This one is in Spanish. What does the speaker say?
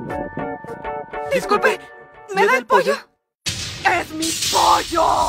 Disculpe, ¿me da el pollo? ¡Es mi pollo!